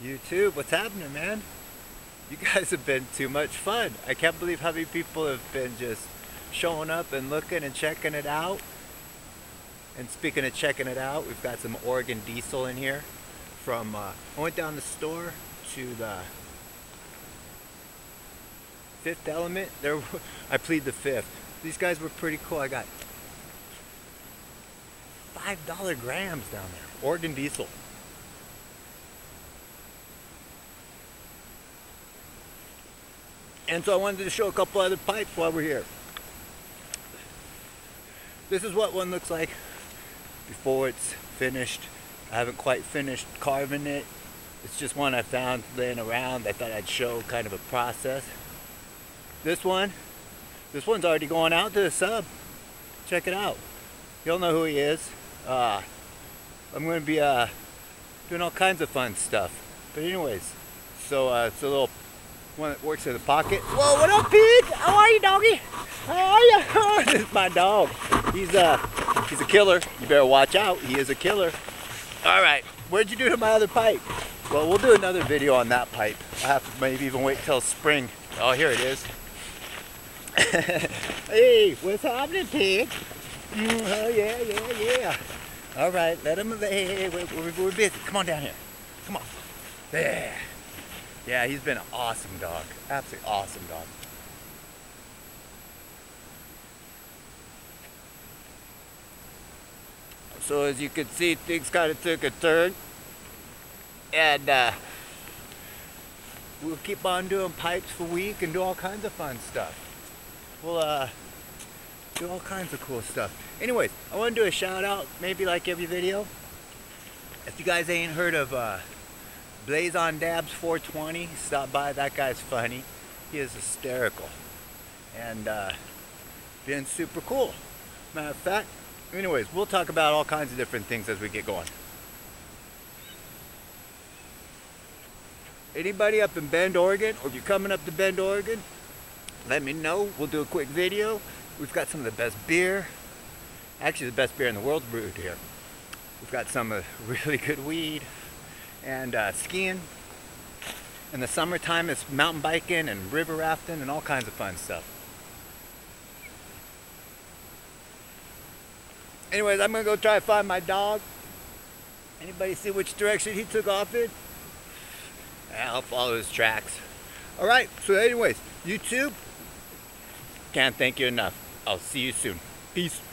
YouTube, what's happening, man? You guys have been too much fun. I can't believe how many people have been just showing up and looking and checking it out. And speaking of checking it out, we've got some Oregon Diesel in here from, I went down the store to the Fifth Element. I plead the fifth. These guys were pretty cool. I got $5 grams down there. Oregon Diesel. And so I wanted to show a couple other pipes while we're here. This is what one looks like before it's finished. I haven't quite finished carving it. It's just one I found laying around. I thought I'd show kind of a process. This one's already going out to the sub. Check it out. You'll know who he is. I'm going to be doing all kinds of fun stuff. But anyways, so it's a little one that works in the pocket. Whoa, what up, pig? How are you, doggy? How are you? This is my dog. He's a killer. You better watch out. He is a killer. All right, what'd you do to my other pipe? Well, we'll do another video on that pipe. I have to maybe even wait till spring. Oh, here it is. Hey, what's happening, pig? Oh, yeah. All right, let him. Hey, we're busy. Come on down here. Come on. There. Yeah, he's been an awesome dog. Absolutely awesome dog. So as you can see, things kind of took a turn. And we'll keep on doing pipes for a week and do all kinds of fun stuff. We'll do all kinds of cool stuff. Anyways, I want to do a shout out, maybe like every video. If you guys ain't heard of Blaze on Dabs 420, stop by. That guy's funny. He is hysterical. And been super cool. Matter of fact, anyways, we'll talk about all kinds of different things as we get going. Anybody up in Bend, Oregon, or if you're coming up to Bend, Oregon, let me know. We'll do a quick video. We've got some of the best beer. Actually, the best beer in the world brewed here. We've got some really good weed and skiing. In the summertime, it's mountain biking and river rafting and all kinds of fun stuff. Anyways, I'm gonna go try to find my dog. Anybody see which direction he took off in? I'll follow his tracks. All right, so anyways, YouTube, can't thank you enough. I'll see you soon. Peace.